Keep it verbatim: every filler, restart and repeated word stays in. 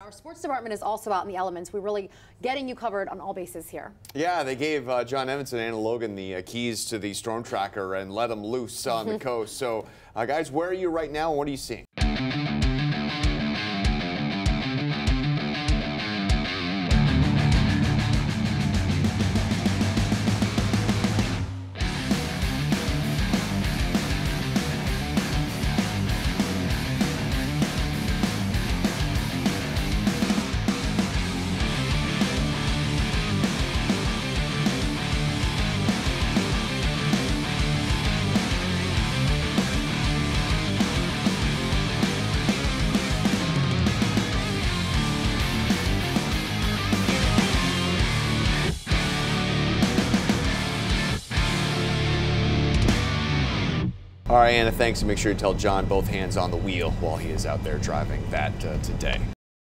Our sports department is also out in the elements. We're really getting you covered on all bases here. Yeah, they gave uh, John Evanson and Anna Logan the uh, keys to the storm tracker and let them loose on the coast. So, uh, guys, where are you right now and what are you seeing? All right, Anna, thanks, and make sure you tell John both hands on the wheel while he is out there driving that uh, today.